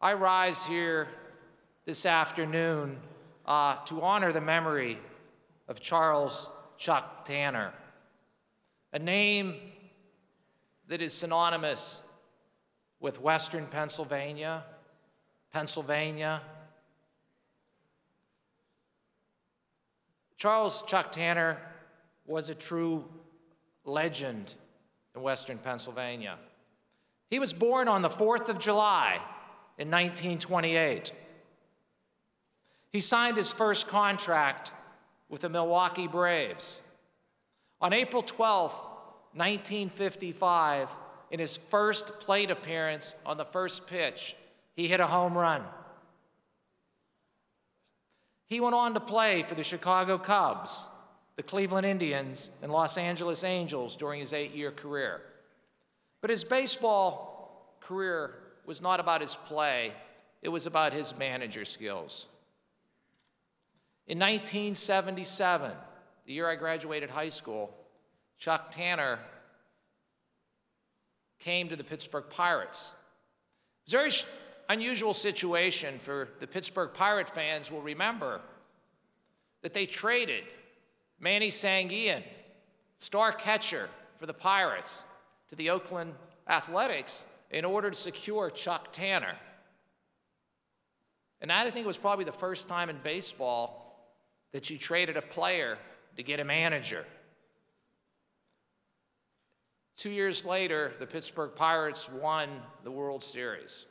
I rise here this afternoon to honor the memory of Charles Chuck Tanner, a name that is synonymous with Western Pennsylvania. Charles Chuck Tanner was a true legend in Western Pennsylvania. He was born on the 4th of July in 1928. He signed his first contract with the Milwaukee Braves. On April 12, 1955, in his first plate appearance on the first pitch, he hit a home run. He went on to play for the Chicago Cubs, the Cleveland Indians, and Los Angeles Angels during his 8-year career. But his baseball career was not about his play, it was about his manager skills. In 1977, the year I graduated high school, Chuck Tanner came to the Pittsburgh Pirates. It was a very unusual situation for the Pittsburgh Pirate fans will remember that they traded Manny Sanguian, star catcher for the Pirates, to the Oakland Athletics in order to secure Chuck Tanner. And that, I think, was probably the first time in baseball that you traded a player to get a manager. 2 years later, the Pittsburgh Pirates won the World Series.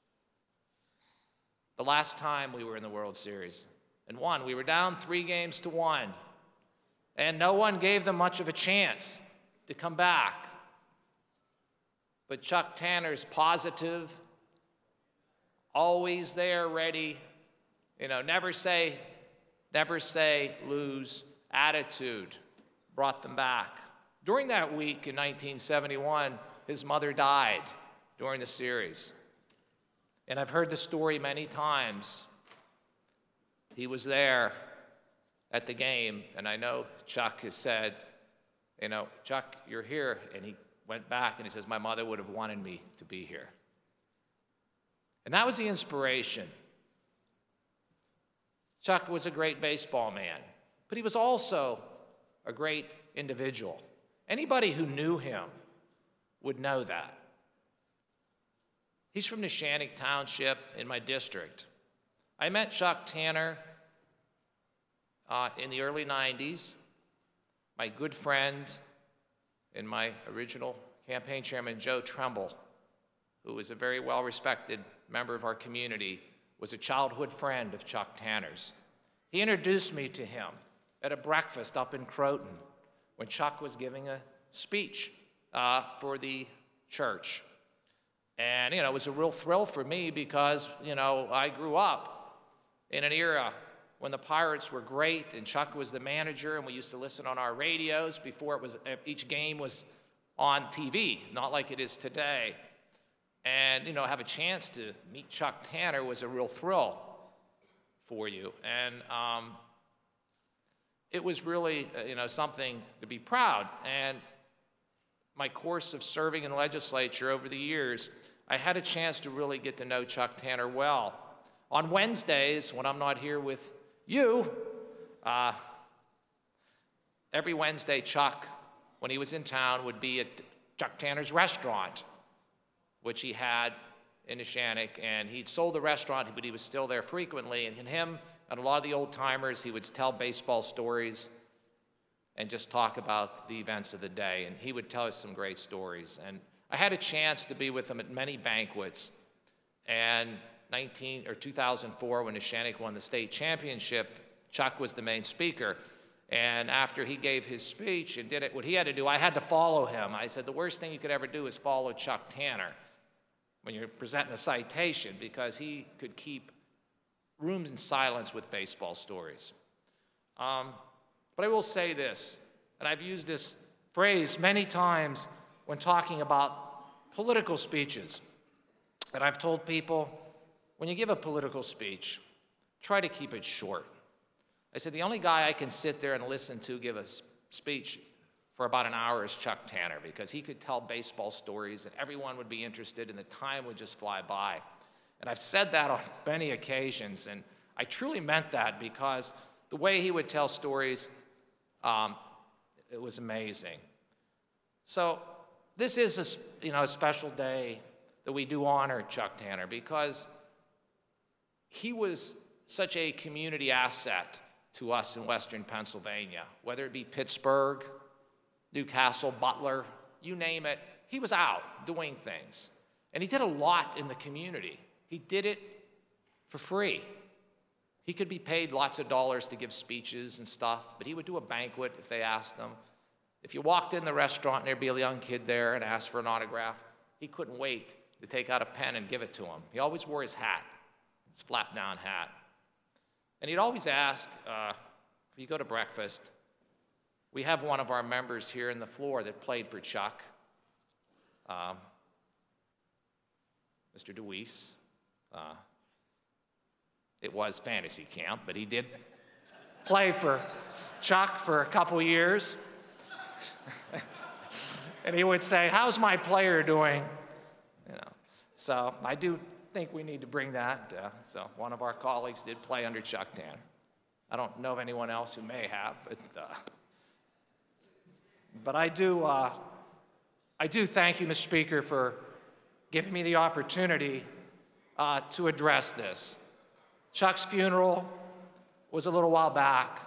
The last time we were in the World Series and won. We were down 3-1, and no one gave them much of a chance to come back. But Chuck Tanner's positive, always there, ready, never say lose attitude brought them back. During that week in 1971, his mother died during the series. And I've heard the story many times. He was there at the game, and I know Chuck has said, Chuck, you're here. And he went back and he says, my mother would have wanted me to be here. And that was the inspiration. Chuck was a great baseball man, but he was also a great individual. Anybody who knew him would know that. He's from Neshannock Township in my district. I met Chuck Tanner in the early 90s. My good friend and my original campaign chairman, Joe Tremble, who was a very well-respected member of our community, was a childhood friend of Chuck Tanner's. He introduced me to him at a breakfast up in Croton when Chuck was giving a speech for the church. And, it was a real thrill for me because, I grew up in an era when the Pirates were great and Chuck was the manager, and we used to listen on our radios before each game was on TV, not like it is today. And, have a chance to meet Chuck Tanner was a real thrill for you. And it was really, something to be proud. And my course of serving in the legislature over the years, I had a chance to really get to know Chuck Tanner well. On Wednesdays, when I'm not here with you, every Wednesday, Chuck, when he was in town, would be at Chuck Tanner's restaurant, which he had in Neshannock, and he'd sold the restaurant, but he was still there frequently, and him and a lot of the old-timers, he would tell baseball stories and just talk about the events of the day, and he would tell us some great stories. And I had a chance to be with him at many banquets, and 2004, when Neshannock won the state championship, Chuck was the main speaker. And after he gave his speech and did what he had to do, I had to follow him. I said, the worst thing you could ever do is follow Chuck Tanner when you're presenting a citation, because he could keep rooms in silence with baseball stories. But I will say this, and I've used this phrase many times when talking about political speeches. And I've told people, when you give a political speech, try to keep it short. I said, the only guy I can sit there and listen to give a speech for about an hour is Chuck Tanner, because he could tell baseball stories and everyone would be interested and the time would just fly by. And I've said that on many occasions, and I truly meant that because the way he would tell stories, it was amazing. So this is a special day that we do honor Chuck Tanner because he was such a community asset to us in Western Pennsylvania, whether it be Pittsburgh, Newcastle, Butler, you name it, he was out doing things. And he did a lot in the community. He did it for free. He could be paid lots of dollars to give speeches and stuff, but he would do a banquet if they asked him. If you walked in the restaurant and there'd be a young kid there and asked for an autograph, he couldn't wait to take out a pen and give it to him. He always wore his hat, his flap-down hat. And he'd always ask, if you go to breakfast, we have one of our members here in the floor that played for Chuck, Mr. DeWeese. It was fantasy camp, but he did play for Chuck for a couple years. And he would say, how's my player doing? So I do think we need to bring that. So one of our colleagues did play under Chuck Tanner. I don't know of anyone else who may have, but I do thank you, Mr. Speaker, for giving me the opportunity to address this. Chuck's funeral was a little while back,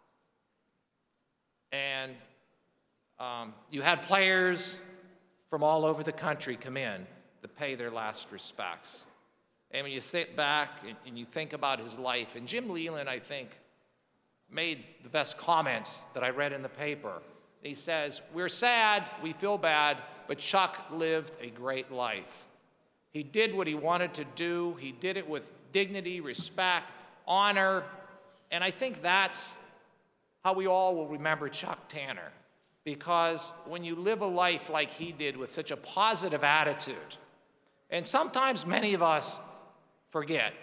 and you had players from all over the country come in to pay their last respects. And when you sit back and you think about his life, and Jim Leland, I think, made the best comments that I read in the paper. He says, we're sad, we feel bad, but Chuck lived a great life. He did what he wanted to do. He did it with dignity, respect, honor, and I think that's how we all will remember Chuck Tanner. Because when you live a life like he did with such a positive attitude, and sometimes many of us forget,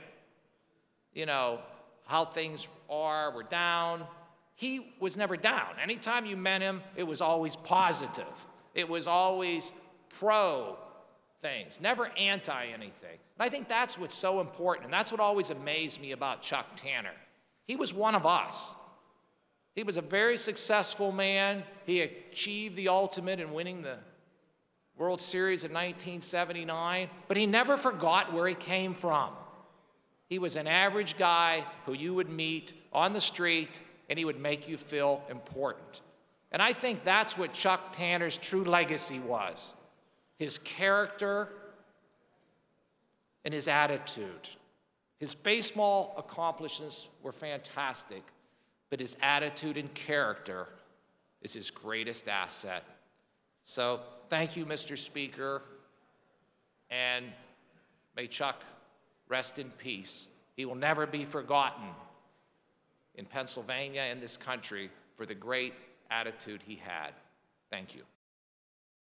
how things are, we're down. He was never down. Anytime you met him, it was always positive. It was always pro things, never anti anything. And I think that's what's so important, and that's what always amazed me about Chuck Tanner. He was one of us. He was a very successful man. He achieved the ultimate in winning the World Series in 1979, but he never forgot where he came from. He was an average guy who you would meet on the street, and he would make you feel important. And I think that's what Chuck Tanner's true legacy was, his character and his attitude. His baseball accomplishments were fantastic, but his attitude and character is his greatest asset. So thank you, Mr. Speaker, and may Chuck rest in peace. He will never be forgotten in Pennsylvania and this country for the great attitude he had. Thank you.